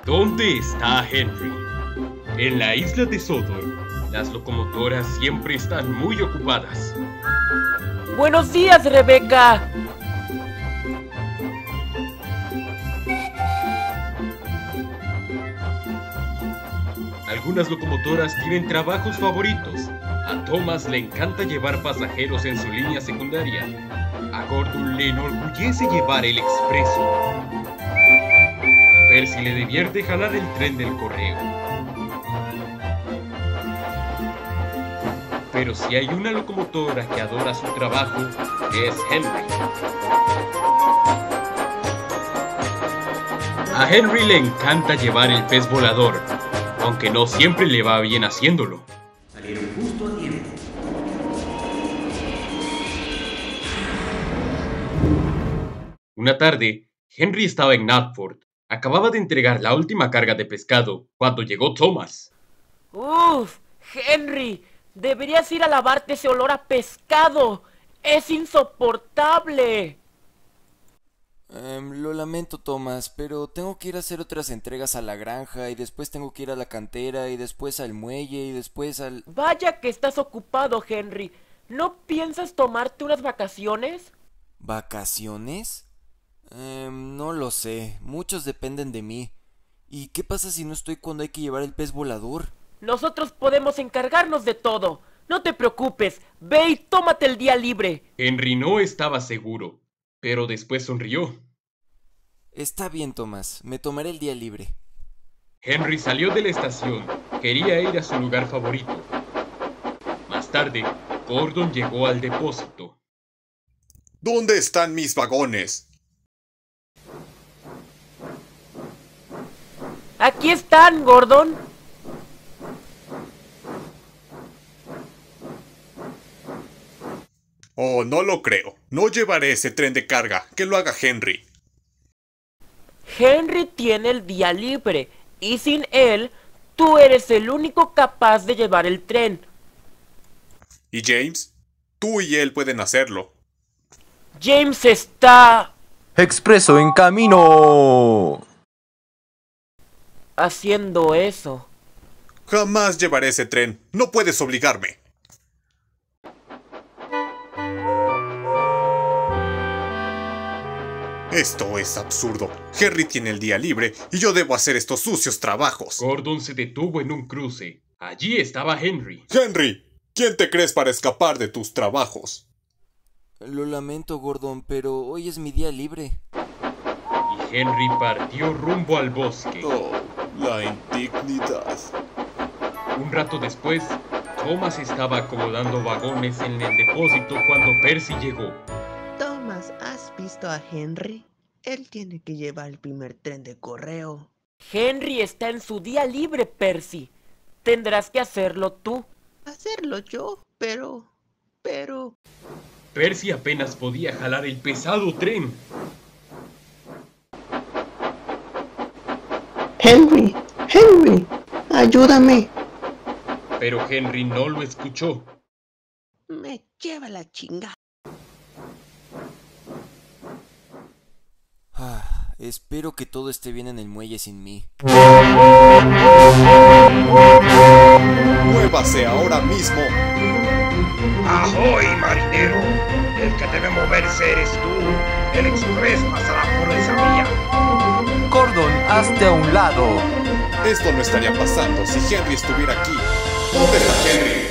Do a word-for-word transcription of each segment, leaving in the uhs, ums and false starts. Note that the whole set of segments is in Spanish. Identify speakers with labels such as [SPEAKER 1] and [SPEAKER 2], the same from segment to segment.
[SPEAKER 1] ¿Dónde está Henry? En la isla de Sodor, las locomotoras siempre están muy ocupadas.
[SPEAKER 2] ¡Buenos días, Rebeca!
[SPEAKER 1] Algunas locomotoras tienen trabajos favoritos. A Thomas le encanta llevar pasajeros en su línea secundaria. A Gordon le enorgullece llevar el expreso. Percy le divierte jalar el tren del correo. Pero si hay una locomotora que adora su trabajo, es Henry. A Henry le encanta llevar el pez volador, aunque no siempre le va bien haciéndolo.
[SPEAKER 3] Salieron justo a tiempo.
[SPEAKER 1] Una tarde, Henry estaba en Knapford. Acababa de entregar la última carga de pescado cuando llegó Thomas.
[SPEAKER 2] ¡Uf! ¡Henry! Deberías ir a lavarte ese olor a pescado. ¡Es insoportable!
[SPEAKER 4] Um, lo lamento, Thomas, pero tengo que ir a hacer otras entregas a la granja y después tengo que ir a la cantera y después al muelle y después al...
[SPEAKER 2] Vaya que estás ocupado, Henry. ¿No piensas tomarte unas vacaciones?
[SPEAKER 4] ¿Vacaciones? Um, no lo sé, muchos dependen de mí. ¿Y qué pasa si no estoy cuando hay que llevar el pez volador?
[SPEAKER 2] Nosotros podemos encargarnos de todo. No te preocupes, ve y tómate el día libre.
[SPEAKER 1] Henry no estaba seguro, pero después sonrió.
[SPEAKER 4] Está bien, Thomas, me tomaré el día libre.
[SPEAKER 1] Henry salió de la estación. Quería ir a su lugar favorito. Más tarde, Gordon llegó al depósito.
[SPEAKER 5] ¿Dónde están mis vagones?
[SPEAKER 2] Aquí están, Gordon.
[SPEAKER 5] Oh, no lo creo. No llevaré ese tren de carga. Que lo haga Henry.
[SPEAKER 2] Henry tiene el día libre, y sin él, tú eres el único capaz de llevar el tren.
[SPEAKER 5] ¿Y James? Tú y él pueden hacerlo.
[SPEAKER 2] James está...
[SPEAKER 6] ¡Expreso en camino!
[SPEAKER 2] haciendo eso.
[SPEAKER 5] Jamás llevaré ese tren. No puedes obligarme. Esto es absurdo. Henry tiene el día libre y yo debo hacer estos sucios trabajos.
[SPEAKER 1] Gordon se detuvo en un cruce. Allí estaba Henry.
[SPEAKER 5] Henry, ¿quién te crees para escapar de tus trabajos?
[SPEAKER 4] Lo lamento, Gordon, pero hoy es mi día libre.
[SPEAKER 1] Y Henry partió rumbo al bosque.
[SPEAKER 5] Oh, la indignidad.
[SPEAKER 1] Un rato después, Thomas estaba acomodando vagones en el depósito cuando Percy llegó.
[SPEAKER 7] Thomas, ¿has visto a Henry? Él tiene que llevar el primer tren de correo.
[SPEAKER 2] Henry está en su día libre, Percy. Tendrás que hacerlo tú.
[SPEAKER 7] Hacerlo yo, pero... pero...
[SPEAKER 1] Percy apenas podía jalar el pesado tren.
[SPEAKER 7] Henry, Henry, ayúdame.
[SPEAKER 1] Pero Henry no lo escuchó.
[SPEAKER 7] Me lleva la chingada.
[SPEAKER 4] Ah, espero que todo esté bien en el muelle sin mí.
[SPEAKER 5] ¡Muévase ahora mismo!
[SPEAKER 3] ¡Ahoy, marinero! El que debe moverse eres tú. El express pasará por esa vía.
[SPEAKER 6] Gordon, hazte a un lado.
[SPEAKER 5] Esto no estaría pasando si Henry estuviera aquí. ¿Dónde está Henry?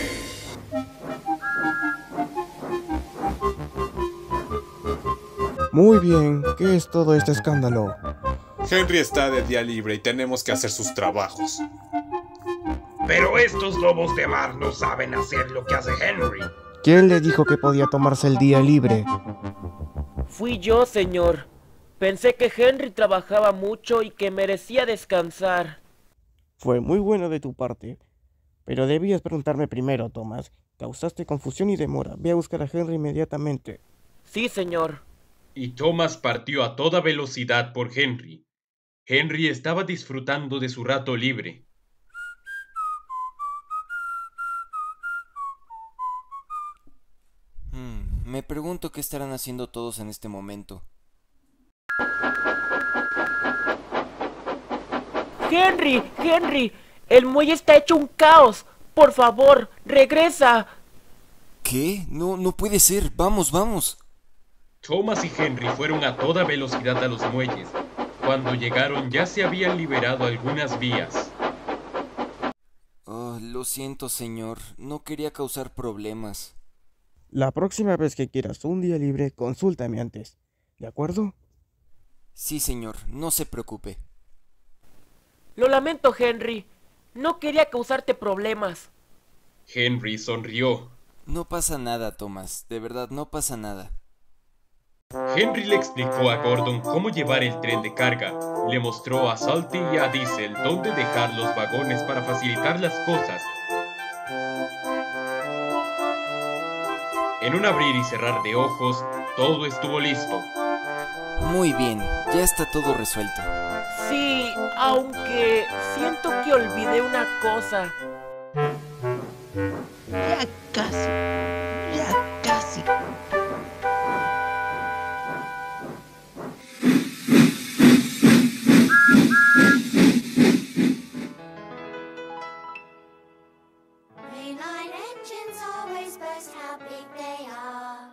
[SPEAKER 8] Muy bien, ¿qué es todo este escándalo?
[SPEAKER 5] Henry está de día libre y tenemos que hacer sus trabajos.
[SPEAKER 3] Pero estos lobos de mar no saben hacer lo que hace Henry.
[SPEAKER 8] ¿Quién le dijo que podía tomarse el día libre?
[SPEAKER 2] Fui yo, señor. Pensé que Henry trabajaba mucho y que merecía descansar.
[SPEAKER 8] Fue muy bueno de tu parte. Pero debías preguntarme primero, Thomas. Causaste confusión y demora. Ve a buscar a Henry inmediatamente.
[SPEAKER 2] Sí, señor.
[SPEAKER 1] Y Thomas partió a toda velocidad por Henry. Henry estaba disfrutando de su rato libre.
[SPEAKER 4] Hmm, me pregunto qué estarán haciendo todos en este momento.
[SPEAKER 2] Henry, Henry, el muelle está hecho un caos. Por favor, regresa.
[SPEAKER 4] ¿Qué? No, no puede ser. Vamos, vamos.
[SPEAKER 1] Thomas y Henry fueron a toda velocidad a los muelles. Cuando llegaron ya se habían liberado algunas vías.
[SPEAKER 4] Oh, lo siento, señor. No quería causar problemas.
[SPEAKER 8] La próxima vez que quieras un día libre, consúltame antes. ¿De acuerdo?
[SPEAKER 4] Sí, señor. No se preocupe.
[SPEAKER 2] Lo lamento, Henry. No quería causarte problemas.
[SPEAKER 1] Henry sonrió.
[SPEAKER 4] No pasa nada, Thomas. De verdad, no pasa nada.
[SPEAKER 1] Henry le explicó a Gordon cómo llevar el tren de carga. Le mostró a Salty y a Diesel dónde dejar los vagones para facilitar las cosas. En un abrir y cerrar de ojos, todo estuvo listo.
[SPEAKER 4] Muy bien, ya está todo resuelto.
[SPEAKER 2] Sí, aunque siento que olvidé una cosa.
[SPEAKER 7] Ya casi, ya casi.
[SPEAKER 9] Mainline engines always boast how big they are.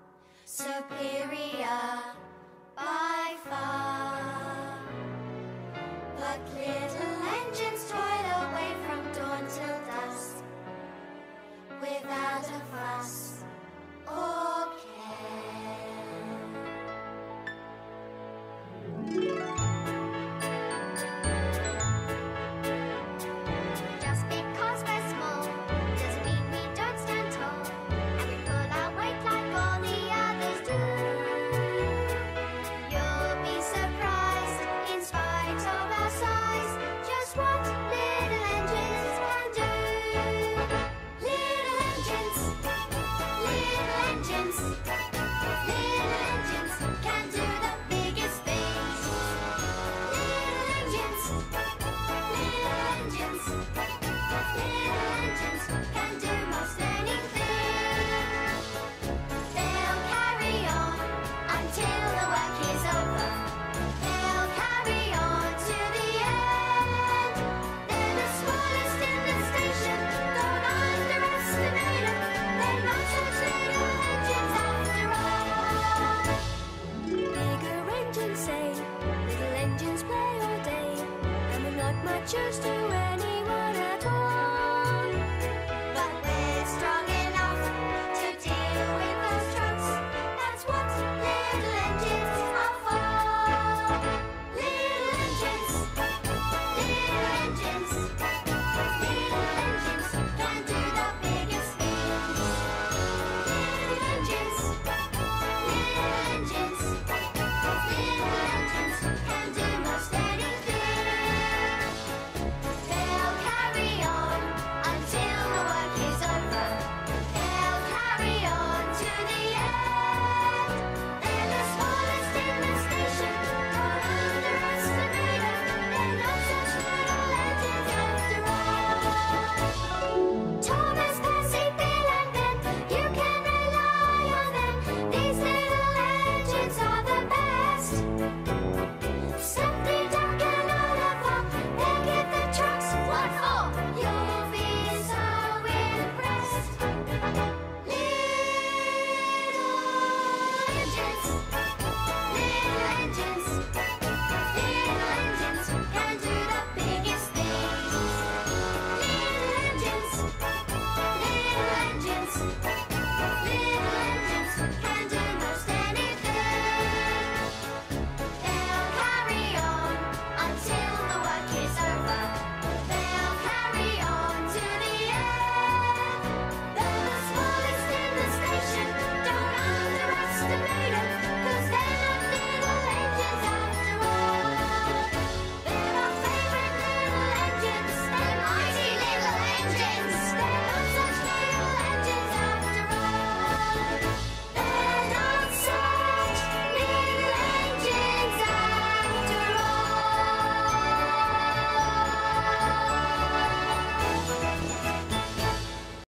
[SPEAKER 9] Superior by far. But little engines toil away from dawn till dusk, without a fuss or care. Just because we're small doesn't mean we don't stand tall, and we pull our weight like all the others do. You'll be surprised, in spite of our size, just what little engines can do. Little engines, little engines, little engines can do the biggest things. Little engines, little engines, little engines can do most anything. They'll carry on until the work is over. They'll carry on to the end. They're the smallest in the station, don't underestimate them. They're not such little engines after all. Bigger engines say, little engines play all day, and with not much use to